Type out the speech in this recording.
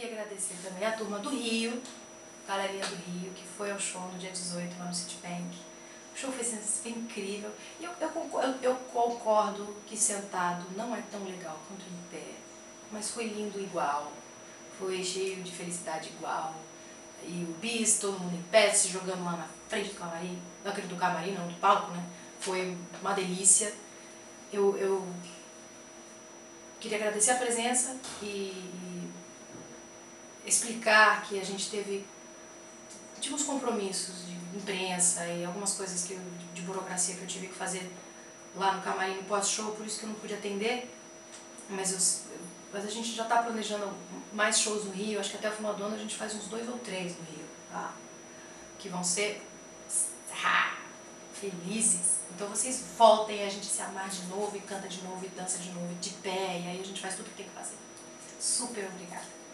queria agradecer também a turma do Rio, galerinha do Rio, que foi ao show no dia 18 lá no Citibank. O show foi incrível. E eu concordo que sentado não é tão legal quanto em pé, mas foi lindo igual. Foi cheio de felicidade igual. E o bis, todo mundo em pé, se jogando lá na frente do camarim, do camarim não, do palco, né? Foi uma delícia. Eu queria agradecer a presença e explicar que a gente teve uns compromissos de imprensa e algumas coisas de burocracia que eu tive que fazer lá no camarim no pós-show, por isso que eu não pude atender, mas a gente já está planejando mais shows no Rio, acho que até o final do ano a gente faz uns 2 ou 3 no Rio, tá? Que vão ser felizes. Então vocês voltem, a gente se amar de novo, e canta de novo, e dança de novo, de pé, e aí a gente faz tudo o que tem que fazer. Super obrigada.